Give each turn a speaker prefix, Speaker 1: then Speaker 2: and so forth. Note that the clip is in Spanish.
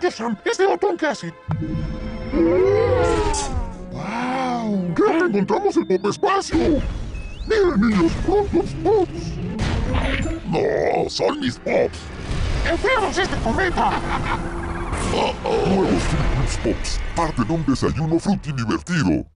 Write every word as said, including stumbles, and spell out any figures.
Speaker 1: Este Sam, este botón que hace. ¡Wow! Creo que encontramos el pop espacio. Miren, niños, Froot Pops. No, son mis pops. ¡Enfriamos este cometa!
Speaker 2: Uh -oh. Nuevos Froot Pops, parte de un desayuno fruity divertido.